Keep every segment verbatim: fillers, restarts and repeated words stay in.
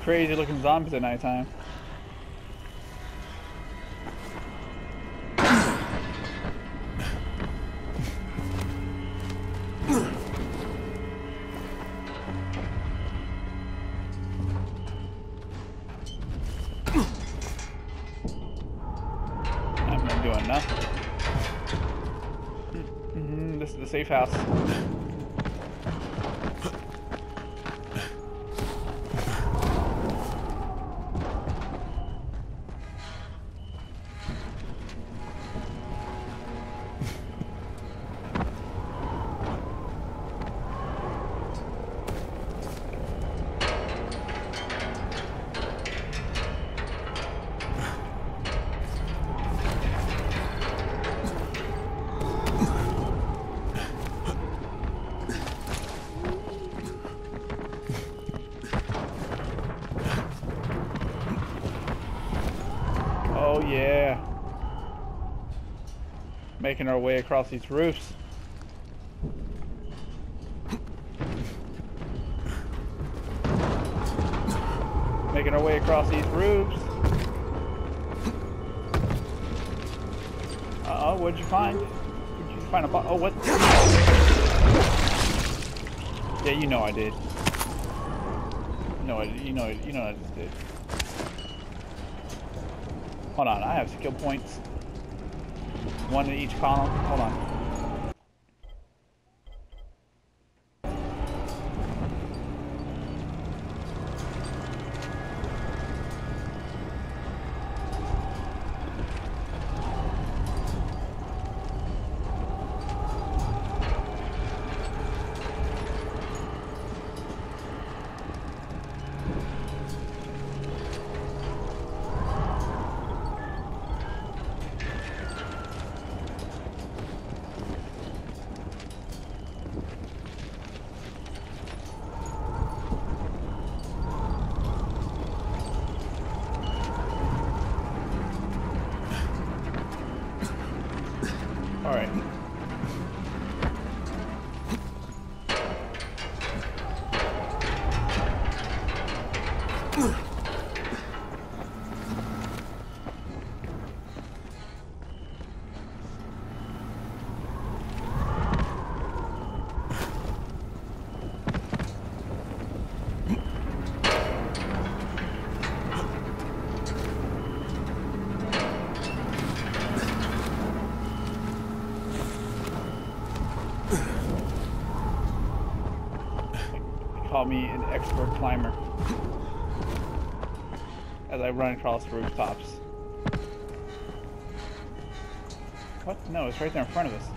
crazy looking zombies at nighttime. I'm not doing nothing. Mm-hmm, this is the safe house. Oh yeah. Making our way across these roofs. Making our way across these roofs. Uh oh, what'd you find? Did you find a bo- oh what? Yeah, you know I did. No, I, you know, you know I just did. Hold on, I have skill points. One in each column. Hold on. All right. Call me an expert climber as I run across rooftops. What? No, it's right there in front of us.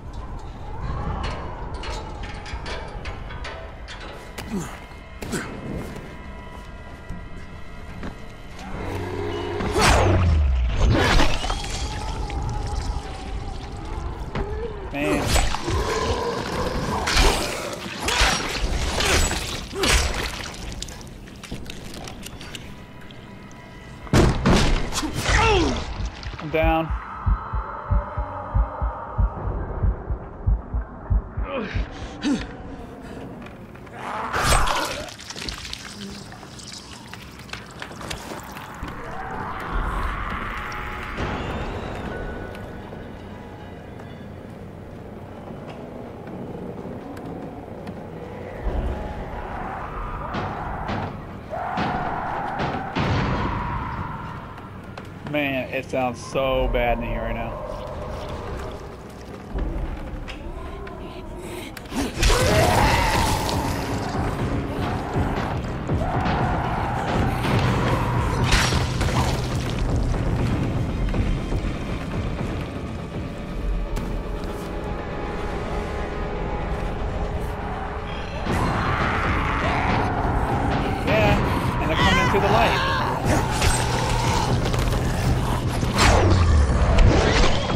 Man. I'm down. Man, it sounds so bad in here right now. Yeah, and they're coming into the light.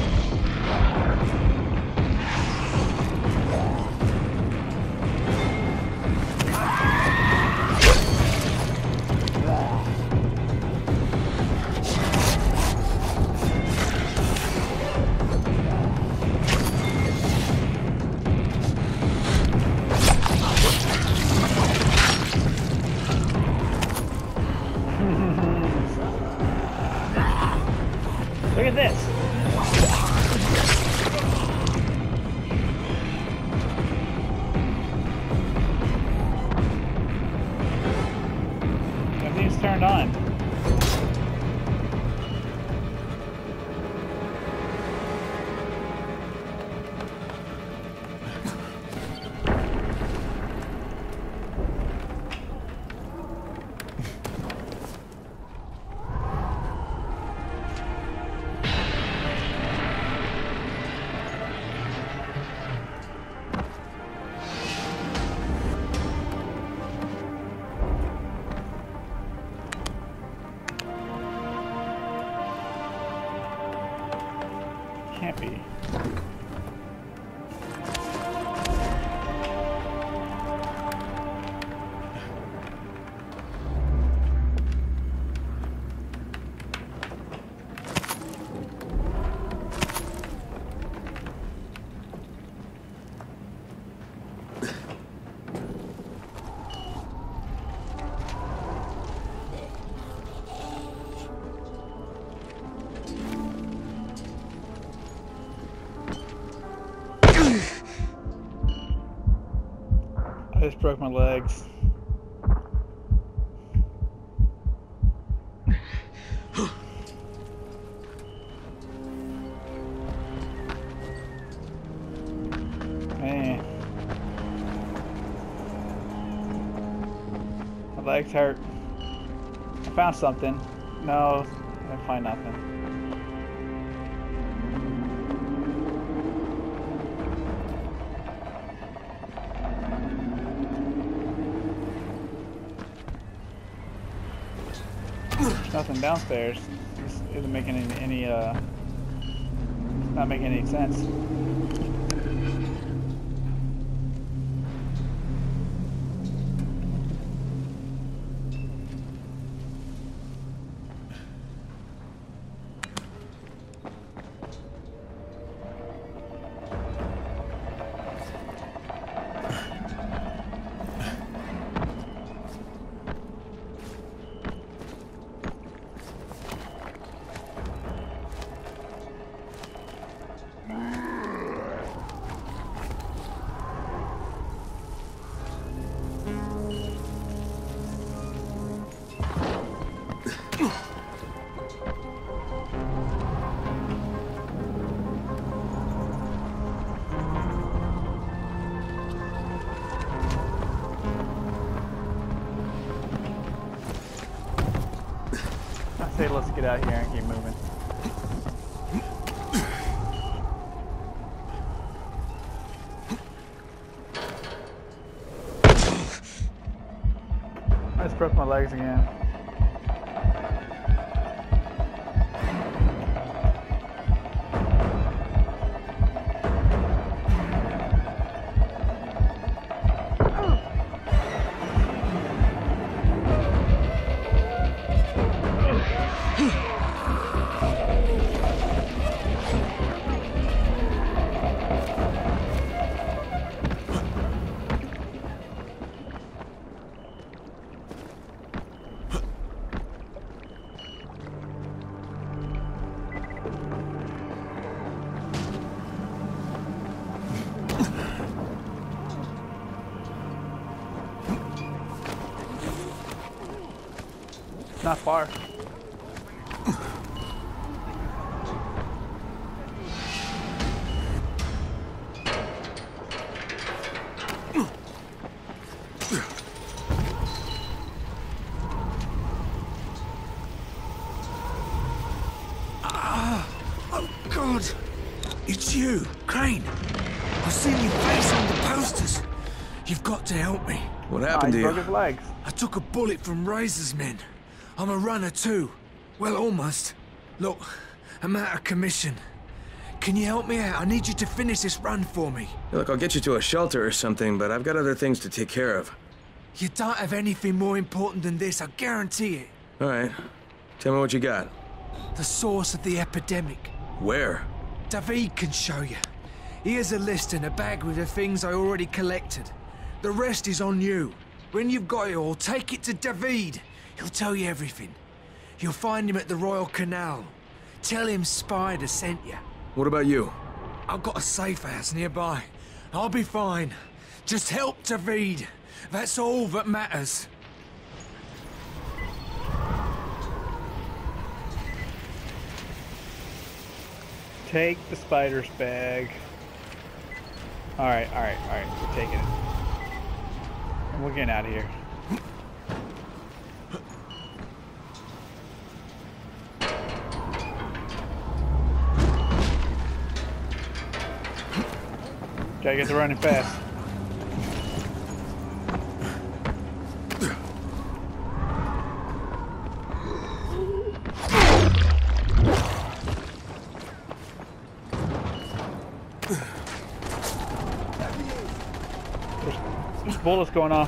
I just broke my legs. Man. My legs hurt. I found something. No, I didn't find nothing. Nothing downstairs. This isn't making any, any uh, not making any sense. I say let's get out here and keep moving. I just broke my legs again. Not far. Ah, oh God, it's you, Crane. I've seen your face on the posters. You've got to help me. What happened oh, to broke you? His legs. I took a bullet from Razor's men. I'm a runner too. Well, almost. Look, I'm out of commission. Can you help me out? I need you to finish this run for me. Look, I'll get you to a shelter or something, but I've got other things to take care of. You don't have anything more important than this, I guarantee it. All right. Tell me what you got. The source of the epidemic. Where? David can show you. Here's a list and a bag with the things I already collected. The rest is on you. When you've got it all, take it to David. He'll tell you everything. You'll find him at the Royal Canal. Tell him Spider sent you. What about you? I've got a safe house nearby. I'll be fine. Just help David. That's all that matters. Take the spider's bag. Alright, alright, alright. We're taking it. We're getting out of here. Gotta get to running fast. There's, there's bullets going off.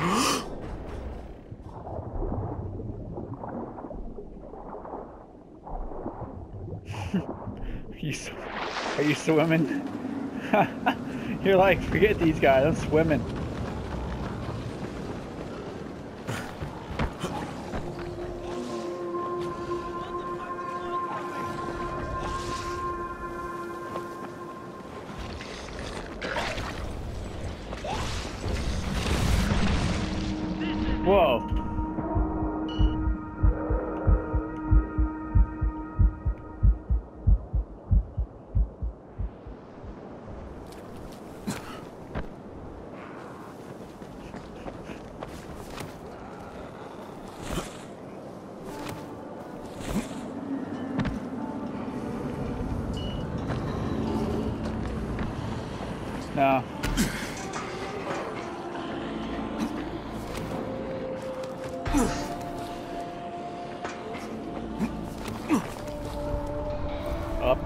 you, sw- are you swimming? You're like, forget these guys, I'm swimming. Whoa. No. Up.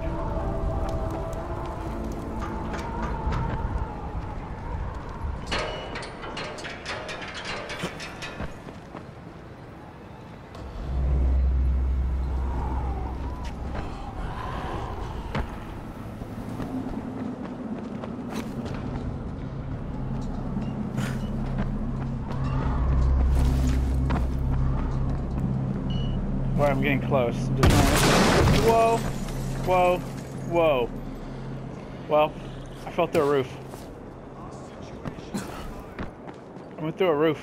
Alright, I'm getting close. I'm just trying to... Whoa! Whoa! Whoa! Well, I fell through a roof. I went through a roof.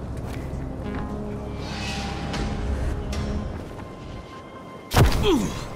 Ugh.